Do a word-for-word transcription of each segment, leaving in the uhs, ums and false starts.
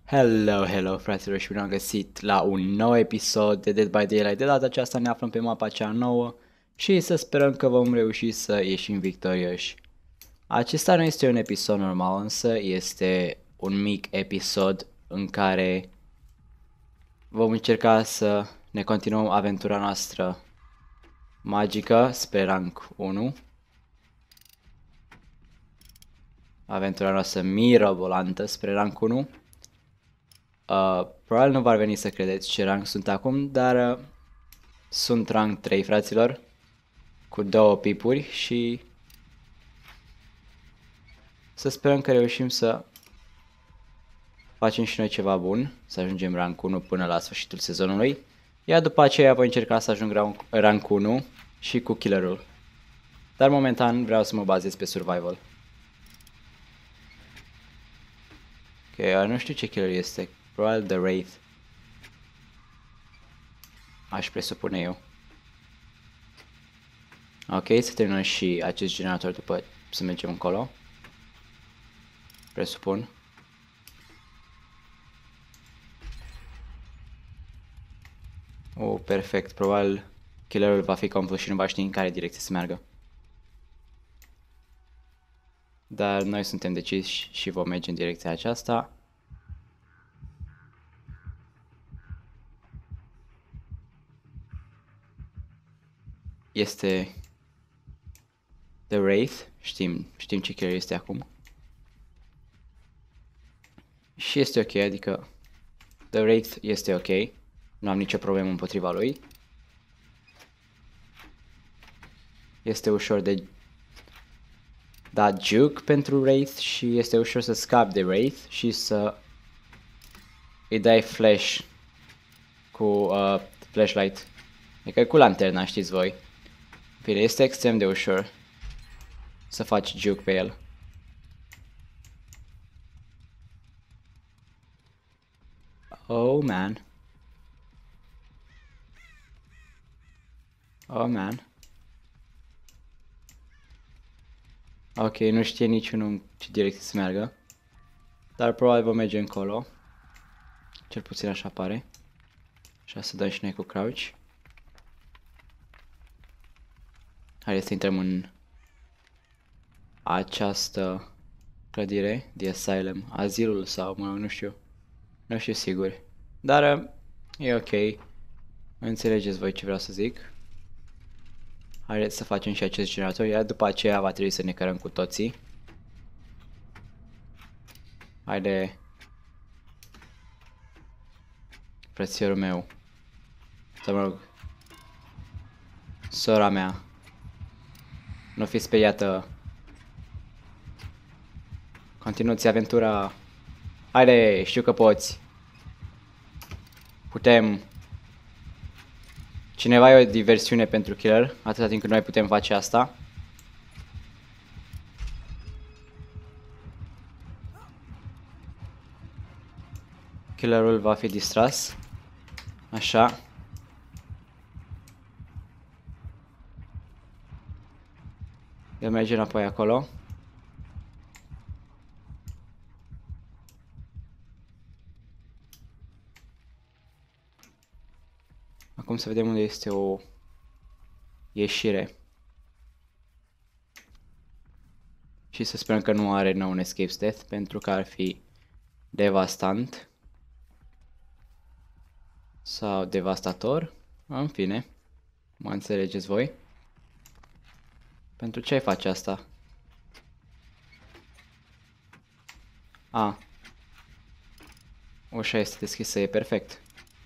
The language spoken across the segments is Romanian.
Hello, hello, fraților, și bine am găsit la un nou episod de Dead by Daylight. De data aceasta ne aflăm pe mapa cea nouă și să sperăm că vom reuși să ieșim victorioși. Acesta nu este un episod normal, însă este un mic episod în care vom încerca să ne continuăm aventura noastră magică spre rank unu. Aventura noastră mirobolantă spre rank unu. Uh, probabil nu v-ar veni să credeți ce rank sunt acum, dar uh, sunt rank trei, fraților, cu două pipuri și să sperăm că reușim să facem și noi ceva bun, să ajungem rank unu până la sfârșitul sezonului, iar după aceea voi încerca să ajung rank, rank unu și cu killerul. Dar momentan vreau să mă bazez pe survival. Ok, uh, nu știu ce killer este, probabil The Wraith. Aș presupune eu. Ok, să terminăm și acest generator după să mergem încolo. Presupun. Oh, perfect. Probabil killerul va fi confuz și nu va ști în care direcție să meargă. Dar noi suntem deciși și vom merge în direcția aceasta. Este The Wraith. Știm, știm ce killer este acum. Și este ok, adică The Wraith este ok. Nu am nicio problemă împotriva lui. Este ușor de dat juke pentru Wraith și este ușor să scapi de Wraith și să îi dai flash cu uh, flashlight. Adică cu lanterna, știți voi. Bine, este extrem de ușor să faci juke pe el. Oh man. Oh man. Ok, nu știe niciunul în ce direcție să meargă. Dar probabil vom merge încolo. Cel puțin așa pare. Așa să dăm și noi cu crouch. Haideți să intrăm în această clădire, The Asylum, azilul sau mă, nu știu. Nu știu sigur. Dar e ok. Înțelegeți voi ce vreau să zic. Haideți să facem și acest generator, iar după aceea va trebui să ne cărăm cu toții. Haide. Frățiorul meu. Să mă rog. Sora mea. Nu fi speriată. Continuați aventura. Haide, știu că poți. Putem. Cineva e o diversiune pentru killer, atâta timp cât noi putem face asta. Killerul va fi distras. Așa. El merge înapoi acolo. Acum să vedem unde este o ieșire. Și să sperăm că nu are nou un escape death, pentru că ar fi devastant. Sau devastator. În fine. Mă înțelegeți voi? Pentru ce ai face asta? A. Ușa este deschisă, e perfect.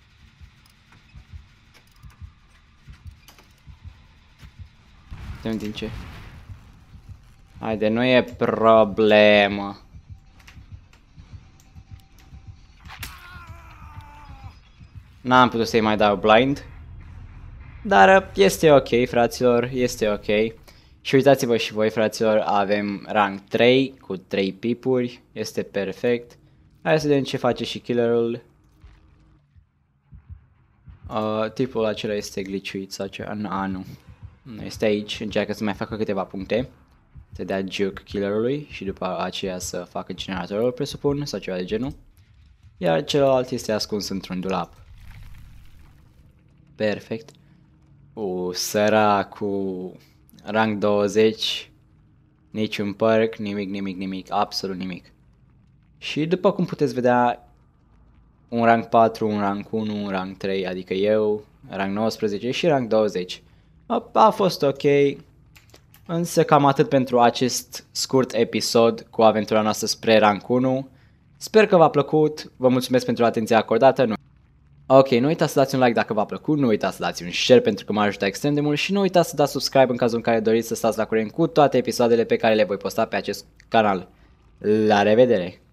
Vedem din ce. Haide, nu e problemă. N-am putut să-i mai dau blind. Dar este ok, fraților, este ok. Și uitați-vă și voi, fraților, avem rank trei cu trei pipuri. Este perfect. Hai să vedem ce face și killerul. Uh, tipul acela este glitchuit sau ce? A, nu. Nu este aici, încearcă să mai facă câteva puncte. Să dea juke killerului și după aceea să facă generatorul, presupun, sau ceva de genul. iar celălalt este ascuns într-un dulap. Perfect. U, săracul, rang douăzeci, niciun perk, nimic, nimic, nimic, absolut nimic. Și după cum puteți vedea, un rang patru, un rang unu, un rang trei, adică eu, rang nouăsprezece și rang douăzeci. A, a fost ok, însă cam atât pentru acest scurt episod cu aventura noastră spre rang unu. Sper că v-a plăcut, vă mulțumesc pentru atenția acordată. Nu... Ok, nu uitați să dați un like dacă v-a plăcut, nu uitați să dați un share pentru că m-a ajutat extrem de mult și nu uitați să dați subscribe în cazul în care doriți să stați la curent cu toate episoadele pe care le voi posta pe acest canal. La revedere!